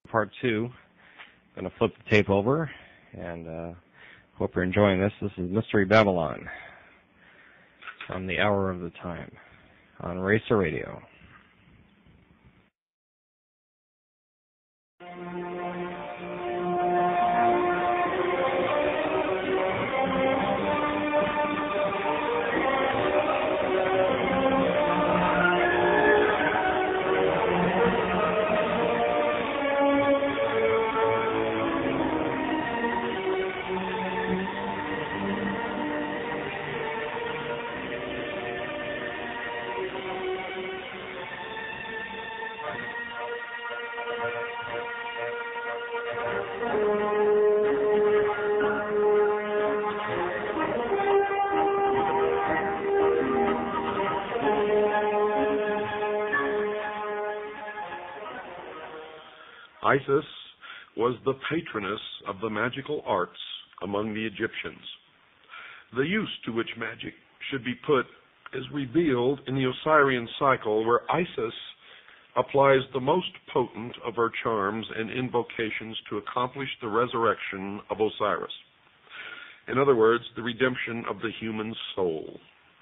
Part 2. Going to flip the tape over, and hope you're enjoying this. This is Mystery Babylon from the Hour of the Time on Racer Radio. Isis was the patroness of the magical arts among the Egyptians. The use to which magic should be put is revealed in the Osirian cycle, where Isis applies the most potent of her charms and invocations to accomplish the resurrection of Osiris. In other words, the redemption of the human soul.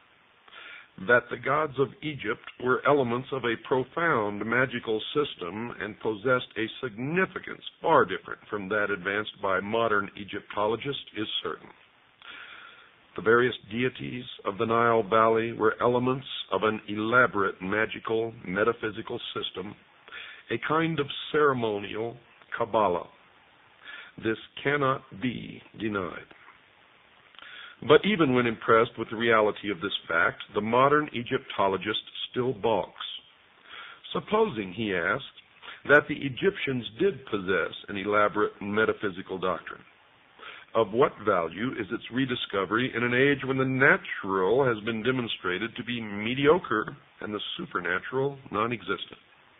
That the gods of Egypt were elements of a profound magical system and possessed a significance far different from that advanced by modern Egyptologists is certain. The various deities of the Nile Valley were elements of an elaborate magical metaphysical system, a kind of ceremonial Kabbalah. This cannot be denied. But even when impressed with the reality of this fact, the modern Egyptologist still balks. Supposing, he asks, that the Egyptians did possess an elaborate metaphysical doctrine, of what value is its rediscovery in an age when the natural has been demonstrated to be mediocre and the supernatural non-existent?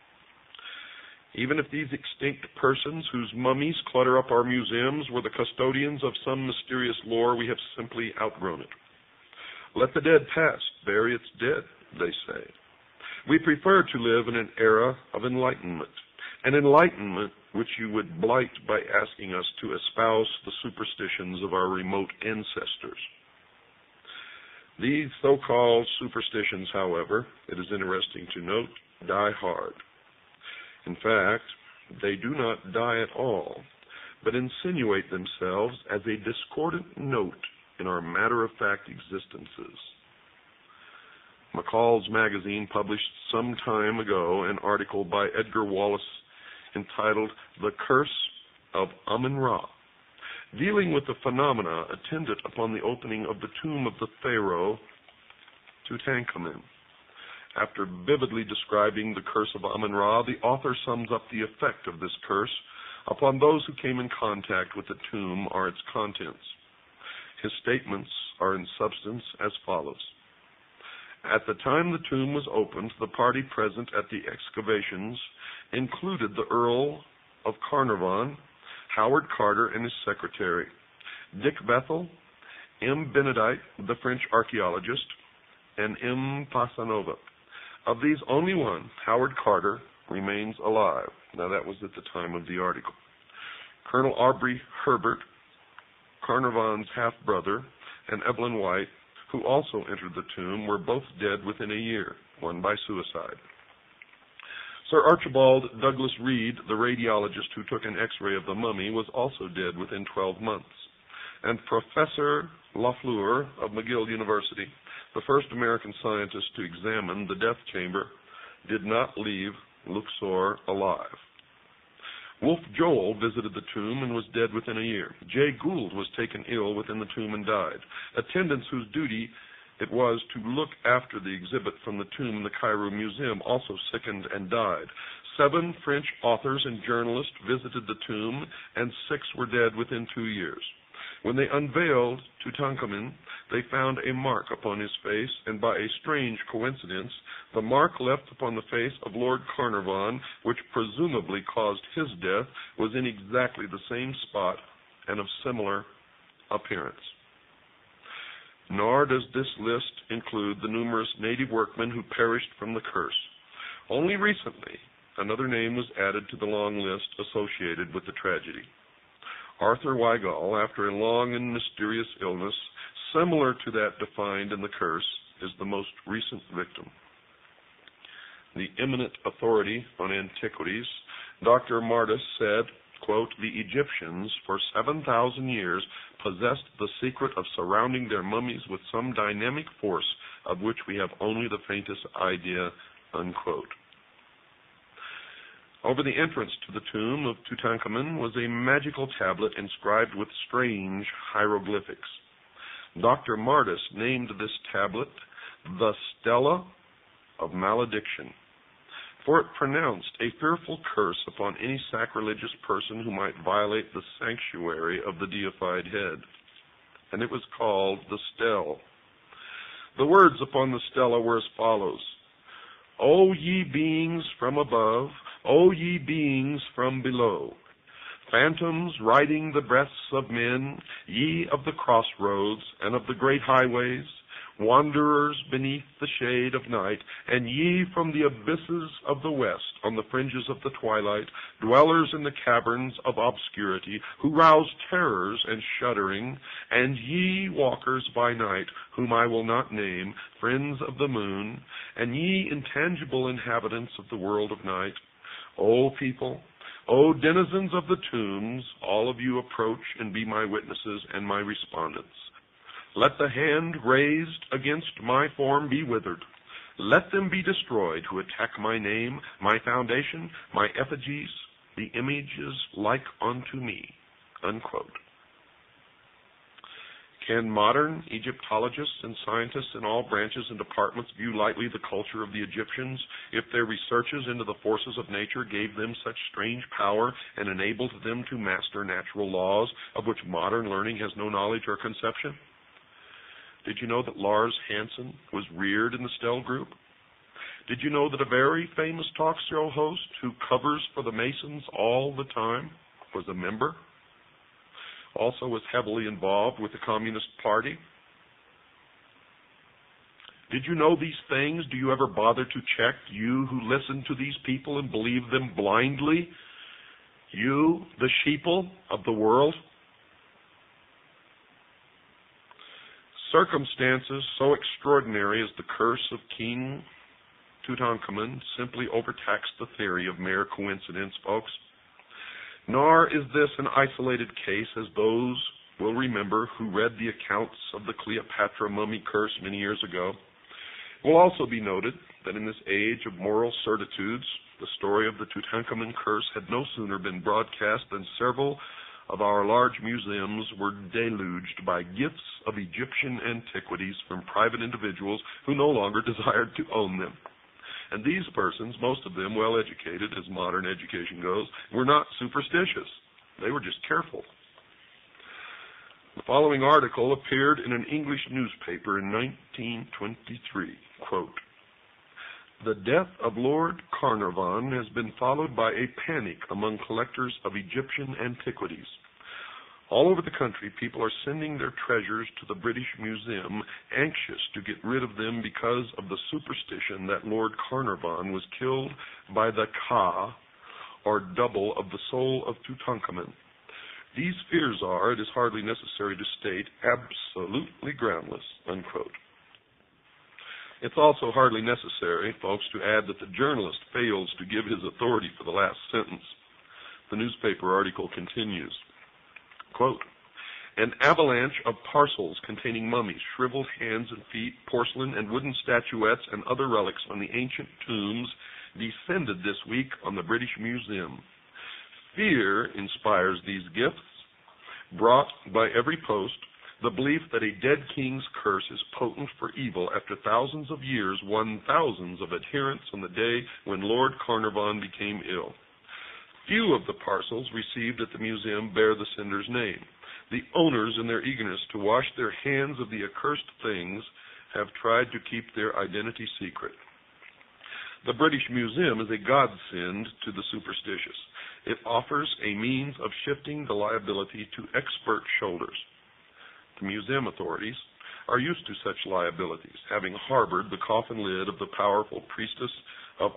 Even if these extinct persons whose mummies clutter up our museums were the custodians of some mysterious lore, we have simply outgrown it. Let the dead past bury its dead, they say. We prefer to live in an era of enlightenment, an enlightenment which you would blight by asking us to espouse the superstitions of our remote ancestors. These so-called superstitions, however, it is interesting to note, die hard. In fact, they do not die at all, but insinuate themselves as a discordant note in our matter-of-fact existences. McCall's magazine published some time ago an article by Edgar Wallace entitled The Curse of Amun-Ra, dealing with the phenomena attendant upon the opening of the tomb of the pharaoh Tutankhamun. After vividly describing the curse of Amun-Ra, the author sums up the effect of this curse upon those who came in contact with the tomb or its contents. His statements are in substance as follows. At the time the tomb was opened, the party present at the excavations included the Earl of Carnarvon, Howard Carter and his secretary, Dick Bethel, M. Benedict, the French archaeologist, and M. Pasanova. Of these, only one, Howard Carter, remains alive. Now, that was at the time of the article. Colonel Aubrey Herbert, Carnarvon's half-brother, and Evelyn White, who also entered the tomb, were both dead within a year, one by suicide. Sir Archibald Douglas Reed, the radiologist who took an X-ray of the mummy, was also dead within 12 months. And Professor Lafleur of McGill University, the first American scientist to examine the death chamber, did not leave Luxor alive. Wolf Joel visited the tomb and was dead within a year. Jay Gould was taken ill within the tomb and died. Attendants whose duty it was to look after the exhibit from the tomb in the Cairo Museum also sickened and died. 7 French authors and journalists visited the tomb, and 6 were dead within 2 years. When they unveiled Tutankhamun, they found a mark upon his face, and by a strange coincidence, the mark left upon the face of Lord Carnarvon, which presumably caused his death, was in exactly the same spot and of similar appearance. Nor does this list include the numerous native workmen who perished from the curse. Only recently, another name was added to the long list associated with the tragedy. Arthur Weigall, after a long and mysterious illness, similar to that defined in the curse, is the most recent victim. The eminent authority on antiquities, Dr. Martis, said, quote, "The Egyptians for 7,000 years possessed the secret of surrounding their mummies with some dynamic force of which we have only the faintest idea," unquote. Over the entrance to the tomb of Tutankhamun was a magical tablet inscribed with strange hieroglyphics. Dr. Martis named this tablet the Stela of Malediction, for it pronounced a fearful curse upon any sacrilegious person who might violate the sanctuary of the deified head. And it was called the Stele. The words upon the stela were as follows: "O ye beings from above, O ye beings from below, phantoms riding the breaths of men, ye of the crossroads and of the great highways, wanderers beneath the shade of night, and ye from the abysses of the west on the fringes of the twilight, dwellers in the caverns of obscurity, who rouse terrors and shuddering, and ye walkers by night, whom I will not name, friends of the moon, and ye intangible inhabitants of the world of night, O people, O denizens of the tombs, all of you approach and be my witnesses and my respondents. Let the hand raised against my form be withered. Let them be destroyed who attack my name, my foundation, my effigies, the images like unto me," unquote. Can modern Egyptologists and scientists in all branches and departments view lightly the culture of the Egyptians if their researches into the forces of nature gave them such strange power and enabled them to master natural laws of which modern learning has no knowledge or conception? Did you know that Lars Hansen was reared in the Stele group? Did you know that a very famous talk show host who covers for the Masons all the time was a member? Also was heavily involved with the Communist Party? Did you know these things? Do you ever bother to check, you who listen to these people and believe them blindly? You, the sheeple of the world? Circumstances so extraordinary as the curse of King Tutankhamun simply overtaxed the theory of mere coincidence, folks. Nor is this an isolated case, as those will remember who read the accounts of the Cleopatra mummy curse many years ago. It will also be noted that in this age of moral certitudes, the story of the Tutankhamun curse had no sooner been broadcast than several of our large museums were deluged by gifts of Egyptian antiquities from private individuals who no longer desired to own them. And these persons, most of them well educated as modern education goes, were not superstitious. They were just careful. The following article appeared in an English newspaper in 1923. Quote, "The death of Lord Carnarvon has been followed by a panic among collectors of Egyptian antiquities. All over the country, people are sending their treasures to the British Museum, anxious to get rid of them because of the superstition that Lord Carnarvon was killed by the Ka, or double of the soul of Tutankhamun. These fears are, it is hardly necessary to state, absolutely groundless," unquote. It's also hardly necessary, folks, to add that the journalist fails to give his authority for the last sentence. The newspaper article continues. Quote, "An avalanche of parcels containing mummies, shriveled hands and feet, porcelain and wooden statuettes, and other relics from the ancient tombs descended this week on the British Museum. Fear inspires these gifts, brought by every post, the belief that a dead king's curse is potent for evil after thousands of years won thousands of adherents on the day when Lord Carnarvon became ill. Few of the parcels received at the museum bear the sender's name. The owners, in their eagerness to wash their hands of the accursed things, have tried to keep their identity secret. The British Museum is a godsend to the superstitious. It offers a means of shifting the liability to expert shoulders. The museum authorities are used to such liabilities, having harbored the coffin lid of the powerful priestess